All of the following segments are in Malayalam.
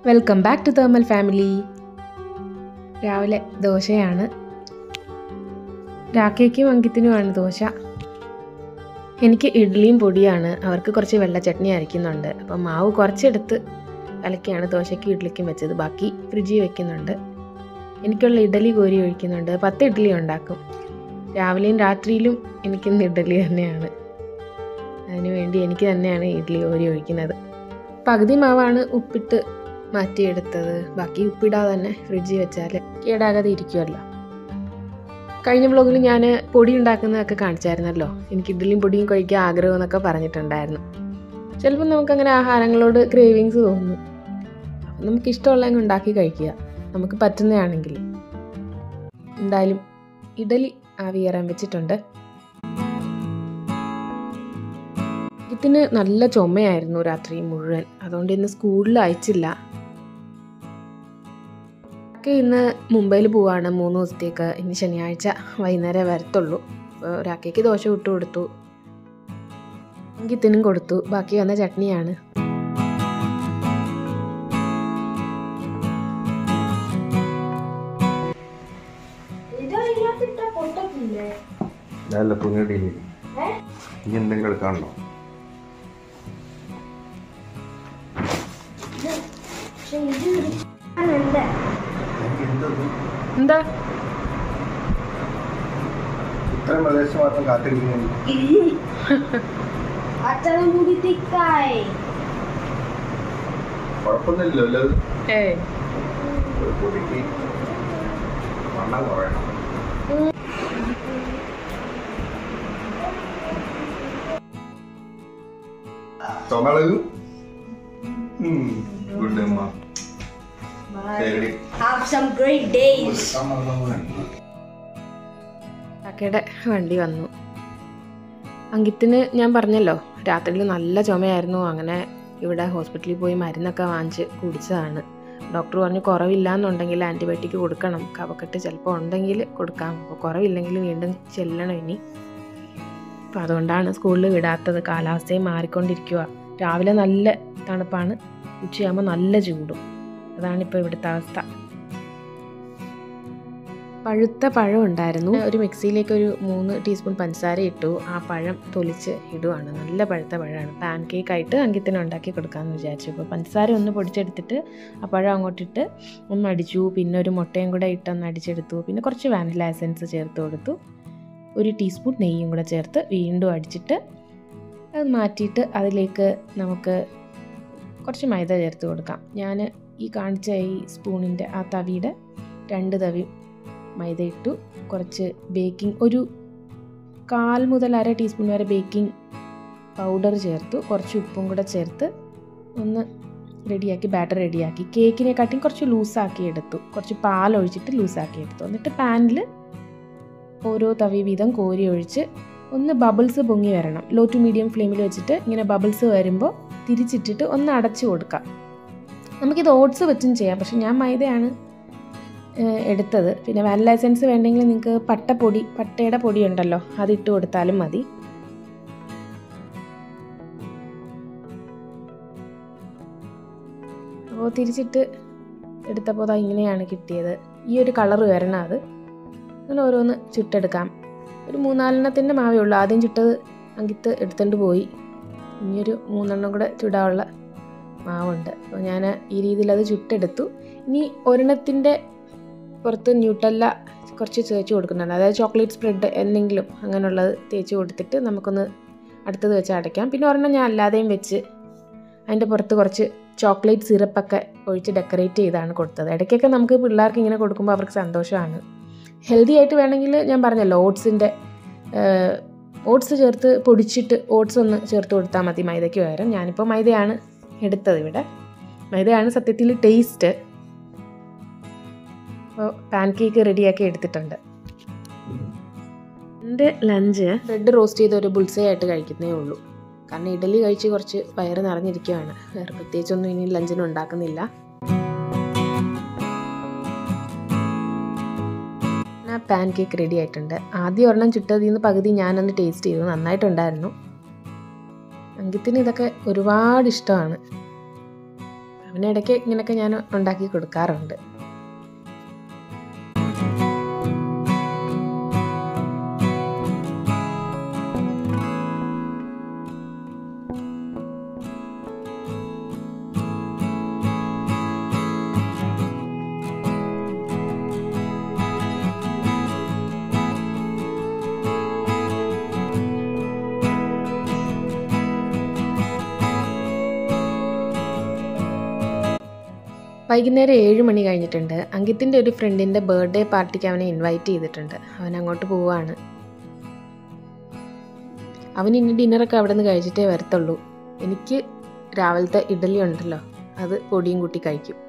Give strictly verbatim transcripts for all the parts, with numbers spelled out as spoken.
Welcome back to thermal family. രാവിലെ ദോശയാണ്. രാക്കേക്കും അങ്കിത്തിനുമാണ് ദോശ. എനിക്ക് ഇഡ്ഡലിയും പൊടിയാണ്. അവർക്ക് കുറച്ച് വെള്ള ചട്നി അരയ്ക്കുന്നുണ്ട്. അപ്പം മാവ് കുറച്ചെടുത്ത് കലക്കിയാണ് ദോശയ്ക്കും ഇഡ്ഡലിക്കും വെച്ചത്. ബാക്കി ഫ്രിഡ്ജിൽ വെക്കുന്നുണ്ട്. എനിക്കുള്ള ഇഡ്ഡലി കോരി ഒഴിക്കുന്നുണ്ട്. പത്ത് ഇഡ്ഡലി ഉണ്ടാക്കും. രാവിലെയും രാത്രിയിലും എനിക്കിന്ന് ഇഡ്ഡലി തന്നെയാണ്. അതിനുവേണ്ടി എനിക്ക് തന്നെയാണ് ഇഡ്ഡലി കോരി ഒഴിക്കുന്നത്. പകുതി മാവാണ് ഉപ്പിട്ട് മാറ്റിയെടുത്തത്. ബാക്കി ഉപ്പിടാതെ തന്നെ ഫ്രിഡ്ജിൽ വെച്ചാൽ കേടാകാതെ ഇരിക്കുമല്ലോ. കഴിഞ്ഞ വ്ളോഗിൽ ഞാൻ പൊടി ഉണ്ടാക്കുന്നതൊക്കെ കാണിച്ചായിരുന്നല്ലോ. എനിക്ക് ഇഡ്ഡലിയും പൊടിയും കഴിക്കാൻ ആഗ്രഹം എന്നൊക്കെ പറഞ്ഞിട്ടുണ്ടായിരുന്നു. ചിലപ്പോൾ നമുക്കങ്ങനെ ആഹാരങ്ങളോട് ക്രേവിങ്സ് തോന്നുന്നു. അപ്പം നമുക്ക് ഇഷ്ടമുള്ളതങ്ങ് ഉണ്ടാക്കി കഴിക്കുക, നമുക്ക് പറ്റുന്നതാണെങ്കിൽ. എന്തായാലും ഇഡ്ഡലി ആവി കയറാൻ വെച്ചിട്ടുണ്ട്. ഇതിന് നല്ല ചുമയായിരുന്നു രാത്രി മുഴുവൻ. അതുകൊണ്ട് ഇന്ന് സ്കൂളിൽ അയച്ചില്ല. ഒക്കെ ഇന്ന് മുംബൈയിൽ പോവാണ് മൂന്ന് ദിവസത്തേക്ക്. ഇനി ശനിയാഴ്ച വൈകുന്നേരം വരത്തുള്ളൂ. അപ്പോൾ രാക്കേക്ക് ദോശ ഇട്ട് കൊടുത്തു, അങ്കിത്തിനും കൊടുത്തു. ബാക്കി വന്ന ചട്നിയാണ്. എന്താ ഇത്രയും പ്രദേശം മാത്രം കാത്തിരിക്കുന്നു. കുഴപ്പമൊന്നുമില്ലല്ലോ. പൊടിക്ക് വണ്ണം കുറയണം. ചുമളകും ഗുഡ് അമ്മ. Have some great days. കാക്കയുടെ വണ്ടി വന്നു. അങ്കിത്തിന് ഞാൻ പറഞ്ഞല്ലോ രാത്രിയിൽ നല്ല ചുമയായിരുന്നു. അങ്ങനെ ഇവിടെ ഹോസ്പിറ്റലിൽ പോയി മരുന്നൊക്കെ വാങ്ങിച്ച് കുടിച്ചതാണ്. ഡോക്ടർ പറഞ്ഞു കുറവില്ല എന്നുണ്ടെങ്കിൽ ആൻറ്റിബയോട്ടിക് കൊടുക്കണം, കഫക്കെട്ട് ചിലപ്പോൾ ഉണ്ടെങ്കിൽ കൊടുക്കാം. അപ്പോൾ കുറവില്ലെങ്കിൽ വീണ്ടും ചെല്ലണം ഇനി. അപ്പോൾ അതുകൊണ്ടാണ് സ്കൂളിൽ വിടാത്തത്. കാലാവസ്ഥയും മാറിക്കൊണ്ടിരിക്കുക. രാവിലെ നല്ല തണുപ്പാണ്, ഉച്ചയാകുമ്പോൾ നല്ല ചൂടും. അതാണിപ്പോൾ ഇവിടുത്തെ അവസ്ഥ. പഴുത്ത പഴം ഉണ്ടായിരുന്നു. ഒരു മിക്സിയിലേക്ക് ഒരു മൂന്ന് ടീസ്പൂൺ പഞ്ചസാര ഇട്ടു. ആ പഴം തൊലിച്ച് ഇടുവാണ്. നല്ല പഴുത്ത പഴമാണ്. പാൻ കേക്ക് ആയിട്ട് അങ്കിത്തിന് ഉണ്ടാക്കി കൊടുക്കാമെന്ന് വിചാരിച്ചു. അപ്പോൾ പഞ്ചസാര ഒന്ന് പൊടിച്ചെടുത്തിട്ട് ആ പഴം അങ്ങോട്ടിട്ട് ഒന്ന് അടിച്ചു. പിന്നെ ഒരു മുട്ടയും കൂടെ ഇട്ടൊന്ന് അടിച്ചെടുത്തു. പിന്നെ കുറച്ച് വാനില എസൻസ് ചേർത്ത് കൊടുത്തു. ഒരു ടീസ്പൂൺ നെയ്യും കൂടെ ചേർത്ത് വീണ്ടും അടിച്ചിട്ട് അത് മാറ്റിയിട്ട് അതിലേക്ക് നമുക്ക് കുറച്ച് മൈദ ചേർത്ത് കൊടുക്കാം. ഞാൻ ഈ കാണിച്ച ഈ സ്പൂണിൻ്റെ ആ തവിയുടെ രണ്ട് തവി മൈദ ഇട്ടു. കുറച്ച് ബേക്കിംഗ് ഒരു കാൽ മുതൽ അര ടീസ്പൂൺ വരെ ബേക്കിംഗ് പൗഡർ ചേർത്തു. കുറച്ച് ഉപ്പും കൂടെ ചേർത്ത് ഒന്ന് റെഡിയാക്കി ബാറ്റർ റെഡിയാക്കി. കേക്കിനെക്കാട്ടിയും കുറച്ച് ലൂസാക്കി എടുത്തു. കുറച്ച് പാലൊഴിച്ചിട്ട് ലൂസാക്കി എടുത്തു. എന്നിട്ട് പാനിൽ ഓരോ തവി വീതം കോരി ഒഴിച്ച് ഒന്ന് ബബിൾസ് പൊങ്ങി വരണം. ലോ ടു മീഡിയം ഫ്ലെയിമിൽ വെച്ചിട്ട് ഇങ്ങനെ ബബിൾസ് വരുമ്പോൾ തിരിച്ചിട്ടിട്ട് ഒന്ന് അടച്ചു കൊടുക്കാം. നമുക്കിത് ഓട്സ് വെച്ചും ചെയ്യാം, പക്ഷെ ഞാൻ മൈദയാണ് എടുത്തത്. പിന്നെ വാനില എസൻസ് വേണ്ടെങ്കിൽ നിങ്ങൾക്ക് പട്ടപ്പൊടി പട്ടയുടെ പൊടി ഉണ്ടല്ലോ അതിട്ട് കൊടുത്താലും മതി. അപ്പോൾ തിരിച്ചിട്ട് എടുത്തപ്പോൾ അതാ ഇങ്ങനെയാണ് കിട്ടിയത്. ഈ ഒരു കളറ് വരണം. അത് അങ്ങനെ ഓരോന്ന് ചുട്ടെടുക്കാം. ഒരു മൂന്നാലെണ്ണത്തിൻ്റെ മാവേ ഉള്ളൂ. ആദ്യം ചുട്ടത് അങ്കിത്ത് എടുത്തുകൊണ്ട് പോയി. ഇനിയൊരു മൂന്നെണ്ണം കൂടെ ചുടാനുള്ള മാവുണ്ട്. അപ്പോൾ ഞാൻ ഈ രീതിയിൽ അത് ചുട്ടെടുത്തു. ഇനി ഒരെണ്ണത്തിൻ്റെ പുറത്ത് ന്യൂട്ടല്ല കുറച്ച് തേച്ച് കൊടുക്കുന്നുണ്ട്. അതായത് ചോക്ലേറ്റ് സ്പ്രെഡ് എന്തെങ്കിലും അങ്ങനെയുള്ളത് തേച്ച് കൊടുത്തിട്ട് നമുക്കൊന്ന് അടുത്തത് വെച്ച് അടയ്ക്കാം. പിന്നെ ഒരെണ്ണം ഞാൻ അല്ലാതെയും വെച്ച് അതിൻ്റെ പുറത്ത് കുറച്ച് ചോക്ലേറ്റ് സിറപ്പൊക്കെ ഒഴിച്ച് ഡെക്കറേറ്റ് ചെയ്താണ് കൊടുത്തത്. ഇടയ്ക്കൊക്കെ നമുക്ക് പിള്ളേർക്ക് ഇങ്ങനെ കൊടുക്കുമ്പോൾ അവർക്ക് സന്തോഷമാണ്. ഹെൽത്തി ആയിട്ട് വേണമെങ്കിൽ ഞാൻ പറഞ്ഞല്ലോ ഓട്സിൻ്റെ ഓട്സ് ചേർത്ത് പൊടിച്ചിട്ട് ഓട്സ് ഒന്ന് ചേർത്ത് കൊടുത്താൽ മതി മൈദയ്ക്ക് പകരം. ഞാനിപ്പോൾ മൈദയാണ് എടുത്തത്. ഇവിടെ മൈദയാണ് സത്യത്തിൽ ടേസ്റ്റ്. അപ്പോൾ പാൻ കേക്ക് റെഡിയാക്കി എടുത്തിട്ടുണ്ട്. എൻ്റെ ലഞ്ച് ബ്രെഡ് റോസ്റ്റ് ചെയ്ത് ഒരു ബുൾസൈ ആയിട്ട് കഴിക്കുന്നേ ഉള്ളൂ. കാരണം ഇഡലി കഴിച്ച് കുറച്ച് വയറ് നിറഞ്ഞിരിക്കുകയാണ്. വേറെ പ്രത്യേകിച്ചൊന്നും ഇനി ലഞ്ചിന് ഉണ്ടാക്കുന്നില്ല. പാൻ കേക്ക് റെഡി ആയിട്ടുണ്ട്. ആദ്യം ഒരെണ്ണം ചുട്ടതിൽ നിന്ന് പകുതി ഞാനൊന്ന് ടേസ്റ്റ് ചെയ്തു. നന്നായിട്ടുണ്ടായിരുന്നു. അങ്കിത്തിന് ഇതൊക്കെ ഒരുപാട് ഇഷ്ടമാണ്. അവനിടയ്ക്ക് ഇങ്ങനെയൊക്കെ ഞാൻ ഉണ്ടാക്കി കൊടുക്കാറുണ്ട്. വൈകുന്നേരം ഏഴ് മണി കഴിഞ്ഞിട്ടുണ്ട്. അങ്കിത്തിൻ്റെ ഒരു ഫ്രണ്ടിൻ്റെ ബർത്ത്ഡേ പാർട്ടിക്ക് അവനെ ഇൻവൈറ്റ് ചെയ്തിട്ടുണ്ട്. അവൻ അങ്ങോട്ട് പോവാണ്. അവൻ ഇനി ഡിന്നറൊക്കെ അവിടെ നിന്ന് കഴിച്ചിട്ടേ വരത്തുള്ളൂ. എനിക്ക് രാവിലത്തെ ഇഡ്ഡലി ഉണ്ടല്ലോ, അത് പൊടിയും കൂട്ടി കഴിക്കും.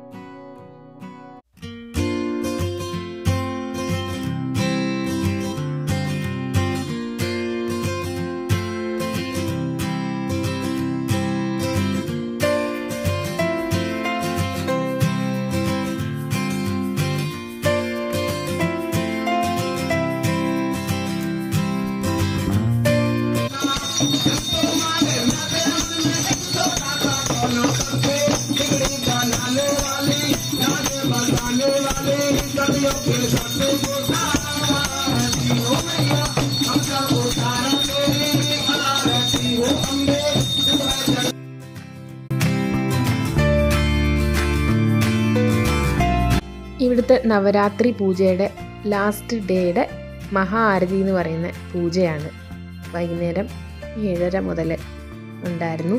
ഇവിടുത്തെ നവരാത്രി പൂജയുടെ ലാസ്റ്റ് ഡേയുടെ മഹാ ആരതി എന്ന് പറയുന്ന പൂജയാണ്. വൈകുന്നേരം ഏഴര മുതൽ ഉണ്ടായിരുന്നു.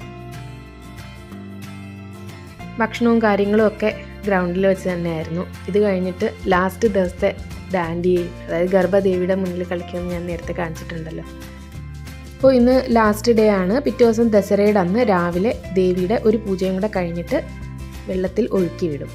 ഭക്ഷണവും കാര്യങ്ങളും ഒക്കെ ഗ്രൗണ്ടിൽ വെച്ച് തന്നെയായിരുന്നു. ഇത് കഴിഞ്ഞിട്ട് ലാസ്റ്റ് ദിവസത്തെ ഡാൻഡിയയും, അതായത് ഗർഭദേവിയുടെ മുന്നിൽ കളിക്കുമെന്ന് ഞാൻ നേരത്തെ കാണിച്ചിട്ടുണ്ടല്ലോ. അപ്പോൾ ഇന്ന് ലാസ്റ്റ് ഡേ ആണ്. പിറ്റേ ദിവസം ദസറയുടെ അന്ന് രാവിലെ ദേവിയുടെ ഒരു പൂജയും കൂടെ കഴിഞ്ഞിട്ട് വെള്ളത്തിൽ ഒഴുക്കി വിടും.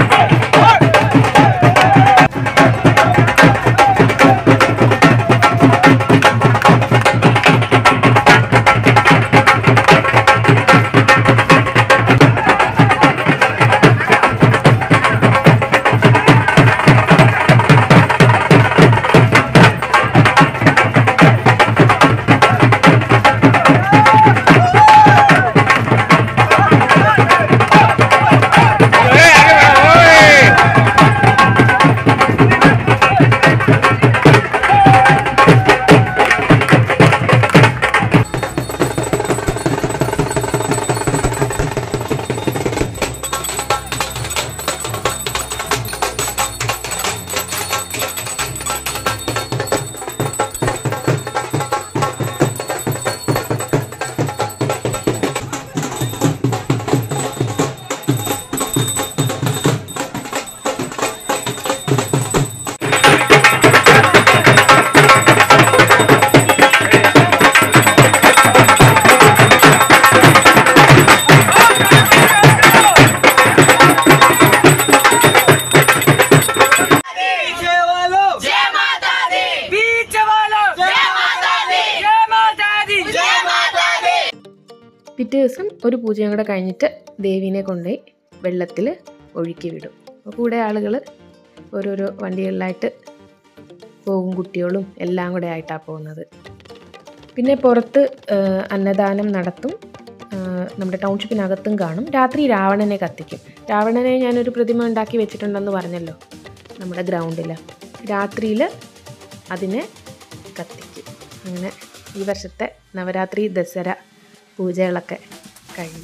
പിറ്റേ ദിവസം ഒരു പൂജയും കൂടെ കഴിഞ്ഞിട്ട് ദേവീനെ കൊണ്ടുപോയി വെള്ളത്തിൽ ഒഴുക്കി വിടും. അപ്പോൾ കൂടെ ആളുകൾ ഓരോരോ വണ്ടികളിലായിട്ട് പോകും, കുട്ടികളും എല്ലാം കൂടെ ആയിട്ടാണ് പോകുന്നത്. പിന്നെ പുറത്ത് അന്നദാനം നടത്തും. നമ്മുടെ ടൗൺഷിപ്പിനകത്തും കാണും. രാത്രി രാവണനെ കത്തിക്കും. രാവണനെ ഞാനൊരു പ്രതിമ ഉണ്ടാക്കി വെച്ചിട്ടുണ്ടെന്ന് പറഞ്ഞല്ലോ നമ്മുടെ ഗ്രൗണ്ടിൽ. രാത്രിയിൽ അതിനെ കത്തിക്കും. അങ്ങനെ ഈ വർഷത്തെ നവരാത്രി ദസറ പൂജകളൊക്കെ കഴിഞ്ഞു.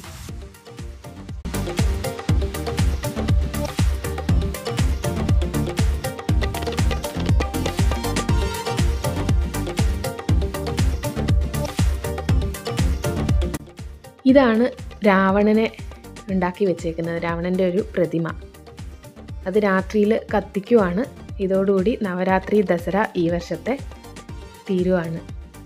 ഇതാണ് രാവണനെ ഉണ്ടാക്കി വെച്ചേക്കുന്നത്, രാവണൻ്റെ ഒരു പ്രതിമ. അത് രാത്രിയിൽ കത്തിക്കുവാണ്. ഇതോടുകൂടി നവരാത്രി ദസറ ഈ വർഷത്തെ തീരുവാണ്.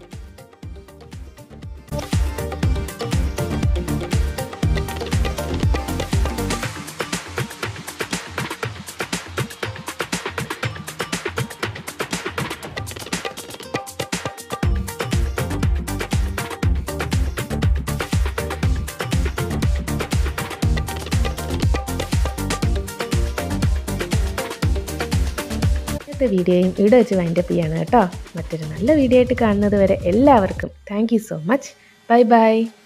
വീഡിയോയും ഇവിടെ വെച്ച് വൈൻഡപ്പ് ചെയ്യാണ് കേട്ടോ. മറ്റൊരു നല്ല വീഡിയോ ആയിട്ട് കാണുന്നത് വരെ എല്ലാവർക്കും thank you so much. Bye by.